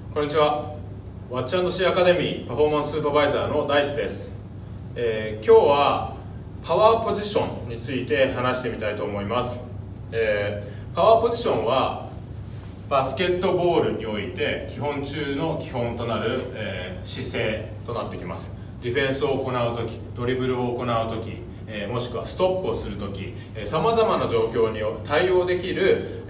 こんにちは。ワッチ&シーアカデミーパフォーマンススーパーバイザーのダイスです。今日はパワーポジションについて話してみたいと思います。パワーポジションはバスケットボールにおいて基本中の基本となる、姿勢となってきます。ディフェンスを行うとき、ドリブルを行うとき、もしくはストップをするとき、さまざまな状況に対応できる、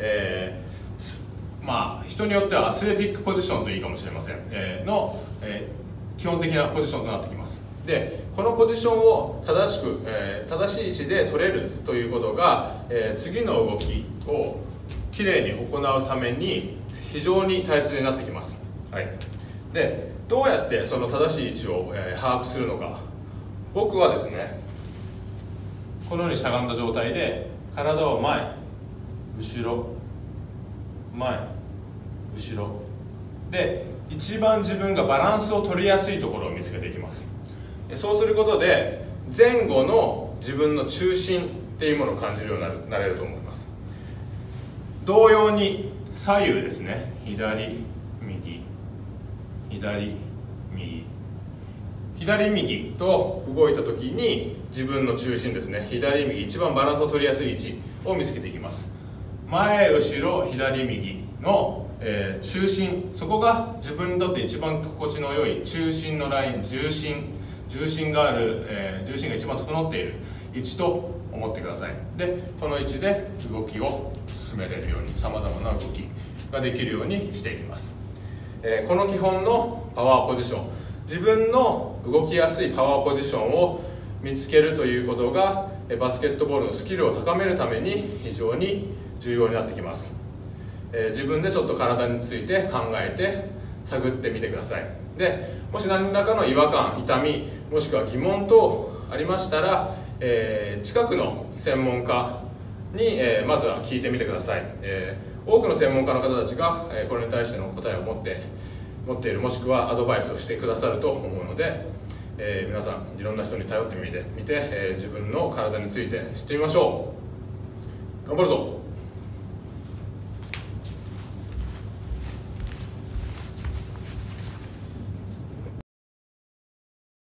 人によってはアスレティックポジションといいかもしれません、基本的なポジションとなってきます。で、このポジションを正しい位置で取れるということが、次の動きをきれいに行うために非常に大切になってきます。はい、で、どうやってその正しい位置を、把握するのか。僕はですね、このようにしゃがんだ状態で体を前、後ろ、前、後ろで一番自分がバランスを取りやすいところを見つけていきます。そうすることで前後の自分の中心っていうものを感じるようになれると思います。同様に左右ですね、左右左右左右と動いた時に自分の中心ですね、左右一番バランスを取りやすい位置を見つけていきます。前後ろ左右の、中心、そこが自分にとって一番心地の良い中心のライン、重心がある、重心が一番整っている位置と思ってください。で、この位置で動きを進めれるように、さまざまな動きができるようにしていきます。この基本のパワーポジション、自分の動きやすいパワーポジションを見つけるということがバスケットボールのスキルを高めるために非常に重要になってきます。自分でちょっと体について考えて探ってみてください。で、もし何らかの違和感、痛み、もしくは疑問等ありましたら、近くの専門家に、まずは聞いてみてください。多くの専門家の方たちが、これに対しての答えを持っている、もしくはアドバイスをしてくださると思うので、皆さんいろんな人に頼ってみて、自分の体について知ってみましょう。頑張るぞ。